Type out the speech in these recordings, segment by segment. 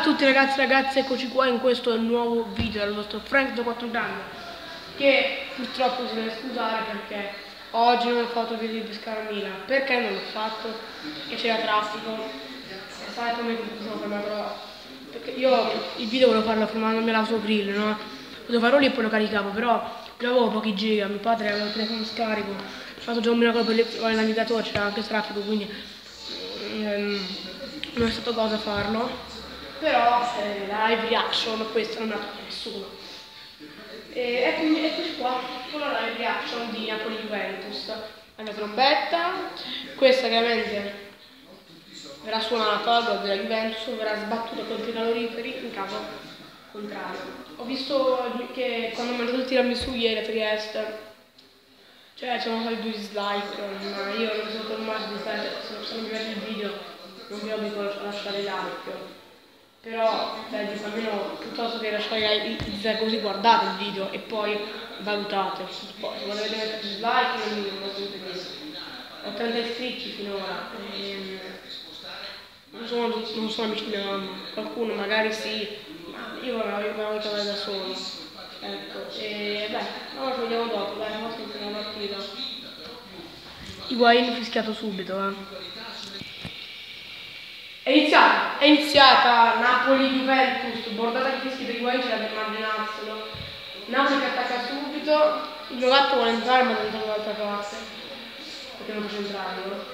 tutti ragazzi e ragazze, eccoci qua in questo nuovo video del vostro Frank da 4 grandi, che purtroppo si deve scusare perché oggi non ho fatto il video di pescare a Milan. Perché non l'ho fatto? Perché c'era traffico e sai come mi sono fermato, perché io il video volevo farlo fermandomi alla sua grill, no? Potevo farlo lì e poi lo caricavo, però io avevo pochi giga, mio padre aveva il telefono scarico, ho fatto già un miracolo per il navigatore, c'era anche traffico, quindi non è stato cosa farlo. Però la live reaction questa non me la tocca nessuno. E quindi eccoci qua con la live reaction di Napoli-Juventus. La mia trombetta, questa chiaramente verrà suonata, il gol della Juventus, verrà sbattuta contro i caloriferi in caso contrario. Ho visto che quando ho mangiato il tiramisù ieri a Trieste, cioè c'erano stati 2 dislike, ma io non sono tornato di dislike, se non mi vede il video non vi obbligo a lasciare like. Però dico, almeno piuttosto che lasciare il dislike così guardate il video e poi valutate. Poi se volete mettere dislike non lo sentite. Ho 30 iscritti finora. Non sono amici di mia mamma. Qualcuno magari sì, ma io me la voglio trovare da solo. Ecco, e beh, ora ci vediamo dopo, dai, ora sentiamo la partita. Higuain fischiato subito, È iniziata Napoli-Juventus, bordata di fischi per Higuain, c'era per immaginarselo. Napoli che attacca subito, il mio gatto vuole entrare ma non entra dall'altra parte, perché non può entrare, no?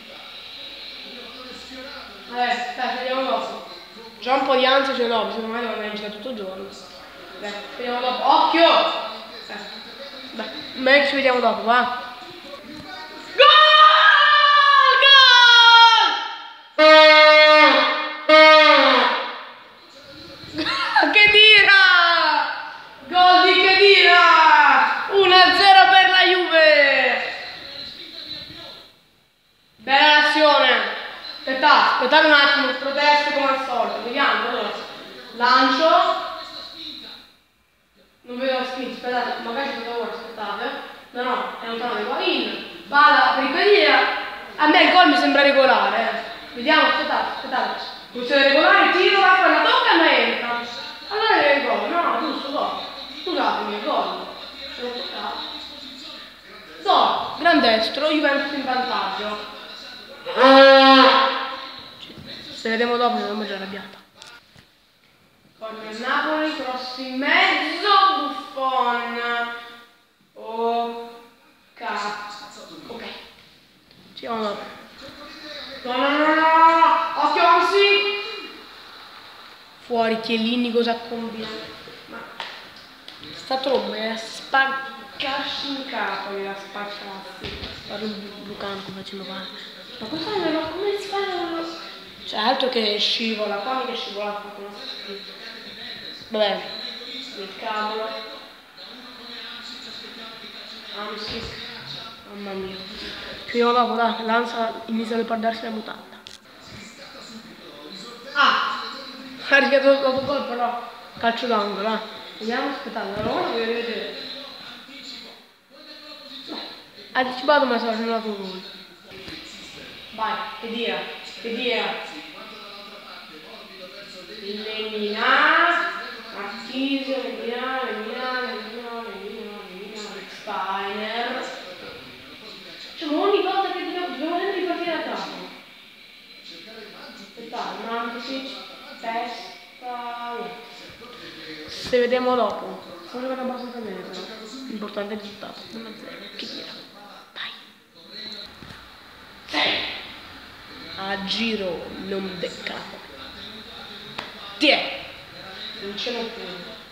Vabbè, dai, ci vediamo dopo. Già un po' di ansia ce l'ho, secondo me devo andare in gita tutto il giorno. Dai, ci vediamo dopo. Occhio! Dai, meglio che ci vediamo dopo, va? Aspettate un attimo, protesto come al solito, vediamo, allora, lancio, non vedo la scritto, aspettate, magari ci ora, aspettate, no, è lontano di qua, vada per Higuain, a me il gol mi sembra regolare, vediamo, aspettate, posizione regolare, tiro, la tocca ma entra, allora è il gol, no, giusto, gol, scusatemi, il gol, gol, gran destro, Juventus in vantaggio. Se vediamo dopo mi sono già arrabbiata. Corner Napoli, cross in mezzo, Buffon. Oh, cazzo. Ok. Ci vediamo dopo. No. Occhio Ansi. Fuori Chiellini cosa combina. Ma sta tromba è spaccarsi in capo, la spaccassi. Parlo un Lucano come facciamo fare. Ma questo non lo come si fa? Cioè altro che scivola, qua che scivola vabbè, il cavolo. Mamma mia. Ci vediamo dopo, dai, l'ansia inizia a leopardarsi la mutanda. Ha rischiato l'autogol però, calcio d'angolo, vediamo, aspettate, allora voglio vedere. Ha anticipato ma sarà andato un gol. Vai, che dia. Lemina, Marchisio, Lemina, Steiner. Cioè, ogni volta che dobbiamo sempre ripartire da capo. Aspettate, Mansic, testa. Se vediamo dopo. Sono arrivato abbastanza bene però. L'importante è il risultato. 1-0. Che dire? Dai. 6. A giro non beccato. Tiè! Non ce l'ho più.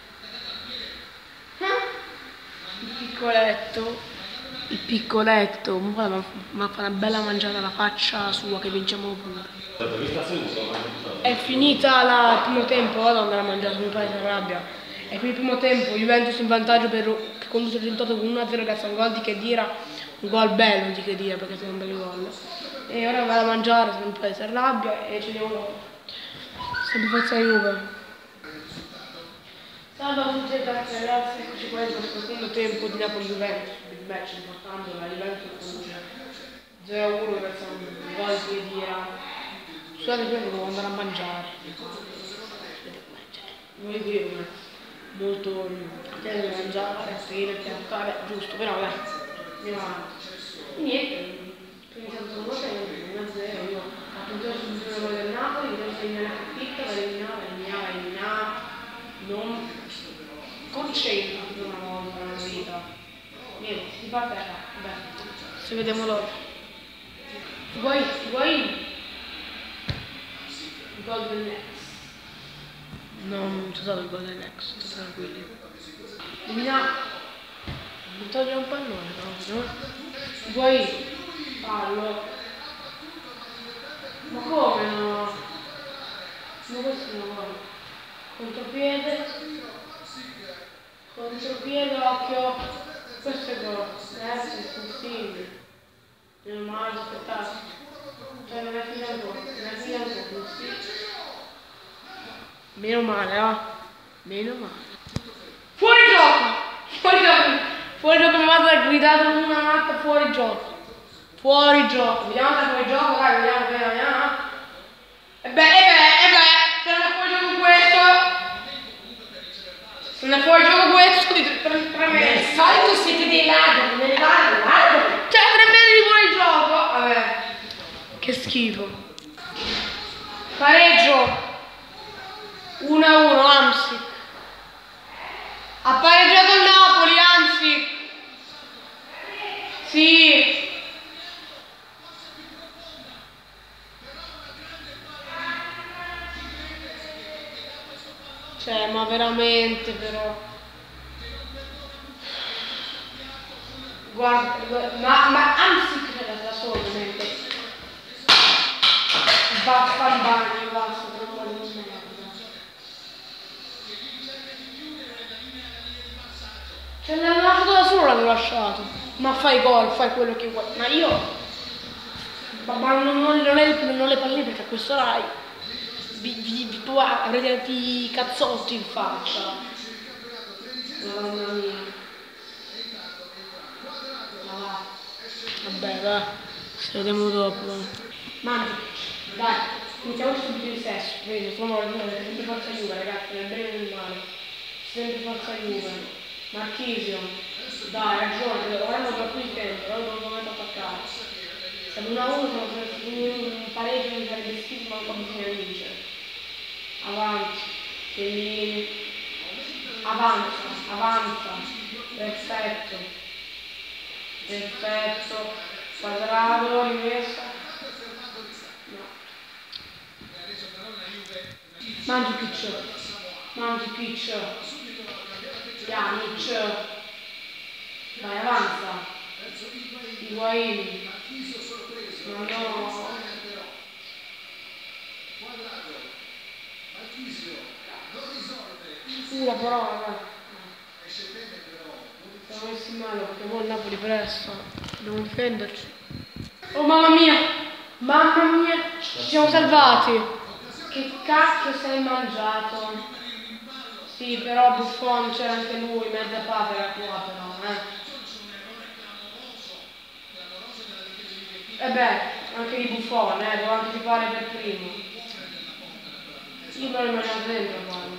Il piccoletto, ma fa una bella mangiata alla faccia sua che vinciamo pure. È finita il primo tempo, vado ad andare a mangiare, mio padre si arrabbia. È finito il primo tempo, Juventus in vantaggio che conduce il risultato con 1-0, ragazzi, un gol di Khedira, un gol bello di Khedira perché sono un bel gol. E ora vado a mangiare, se non poi si arrabbia e ci vediamo sempre forza Juve. Salve a tutti ragazzi, eccoci qua in questo secondo tempo di Napoli-Juventus, big match importante, la Juventus conduce 0-1 verso un gol di Khedira. Scusate, devo andare a mangiare. Voi qui molto da mangiare, aprire, piantare, giusto, però dai, andiamo avanti. Niente, quindi sono cose 1-0, io ho puntato sul giro del Napoli, vedevo se viene piccola, eliminava, non concentrati per una volta nella vita. Niente, si fa per vabbè, ci vediamo dopo. Vuoi Golden X? Non c'è stato il Golden X, state tranquilli. Mi toglie un pallone, no? Vuoi fallo? Ma come no? Ma questo non vuole. Contropiede, occhio. Questo è gol. È possibile. Meno male, aspettate. Cioè non è finito, sì. Meno male, meno male. Fuori gioco, mi vado a gridare una matta, fuori gioco. Vediamo se fuori gioco, dai, vediamo. E beh, se non è fuori gioco questo, di 3 metri. Al solito siete dei ladri, me ne vado. Cioè, 3 metri di fuori gioco. Vabbè, che schifo. Pareggio. 1-1, Amsic. Ha pareggiato il Napoli, Amsic. Sì. Cioè, ma veramente però. Guarda, ma Amsic c'era da solo, veramente. Basta in bagno, basta, per un po' di merda. Cioè l'hanno lasciato da solo, l'hanno lasciato. Ma fai gol, fai quello che vuoi. Ma io. Ma non le palline perché a questo Rai avrete tanti cazzotti in faccia. Madonna mia. Ma va. Vabbè, va. Ci vediamo dopo. Mangi. Dai, iniziamo subito il sesso. Vedi, sono sempre forza Juve, ragazzi, nel bene e nel male. Sempre forza Juve. Marchisio, dai, ragione, ora non ho più il tempo, ora non ho attaccare. Siamo 1-1, un pareggio mi sarebbe schifo, ma un po' bisogna vincere. Avanti, Chiellini, avanza, perfetto, Quadrado, rimessa. No. Mangi Piccio. Pjanic, vai, avanza. Higuain, ma no. La parola, siamo messi male perché poi il Napoli pressa, dobbiamo difenderci. Oh mamma mia, ci siamo salvati. Che cacchio sei mangiato? Sì, però Buffon c'era anche lui, mezza papera qua però, E beh, anche di Buffon, devo anticipare per primo. Io me lo immagino dentro poi.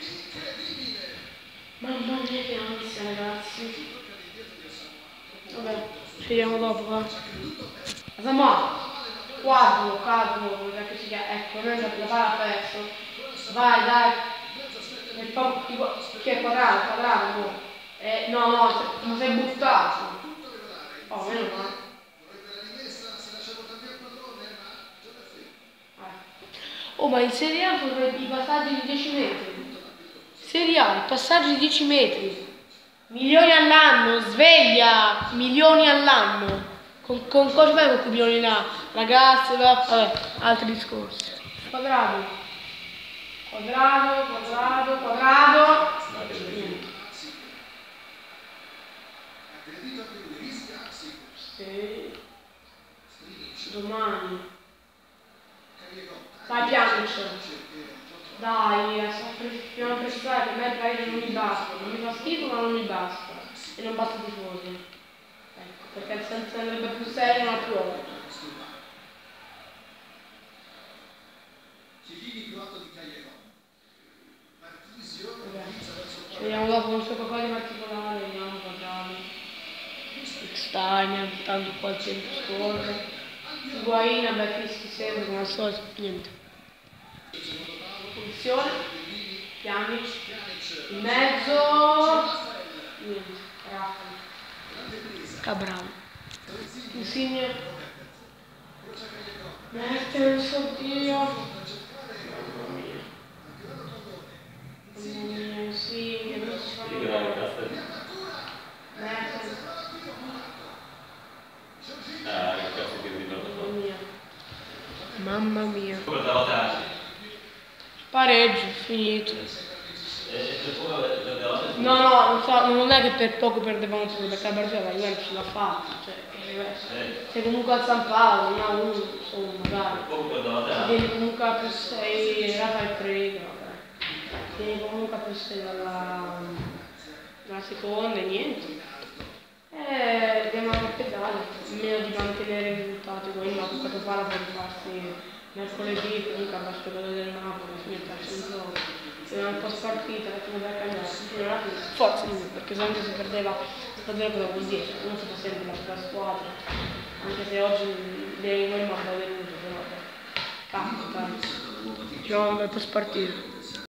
Mamma mia che ansia, ragazzi. Vabbè, ci vediamo dopo, va. Samoa, quadro, come si chiama? Ecco, noi la palla ha perso. Vai, dai. Chi è quadrato? No, ma sei buttato. Oh, meno male. Oh, ma in Serie A vorrei i passaggi di 10 metri. Serie A, i passaggi di 10 metri. Milioni all'anno, sveglia! Milioni all'anno. Con cosa fai con quei milioni là? Ragazzi, vabbè, altri discorsi. Quadrado. Sì. Domani. Vai Pjanic. Dai, dobbiamo prestare che a me il paese non mi basta. Non mi fa schifo ma non mi basta. E non basta tifosi. Ecco, perché il senso andrebbe più serio non ha più oltre. Steiner, tanto qua il tempo scorre. Higuain, vabbè, fischi sempre come al solito, niente. Posizione, Pjanic, in mezzo, niente, Rafa, Cabral, Insigne, Mertens, oddio, mamma mia, Insigne, non si fa niente, Mertens, mamma mia, pareggio, finito. No, non è che per poco perdevamo pure, perché la partita la Juventus l'ha fatta, sei comunque al San Paolo, 1-1, insomma, magari. Vieni comunque a più 6, Rafa e prega, vabbè. Vieni comunque a più 6 dalla seconda e niente. Abbiamo anche pedale, meno di mantenere i risultati, poi la Coppa Topala può rifarsi mercoledì, comunque alla squadra del Napoli, fino al calcio in gioco. Se non è un po' spartita, come da cambiare, fino alla fine, forza di più, perché se anche si perdeva davvero cosa vuol dire, comunque fa sempre la sua squadra, anche se oggi le Uem ha deluso, però capita, diciamo un bel po' spartito.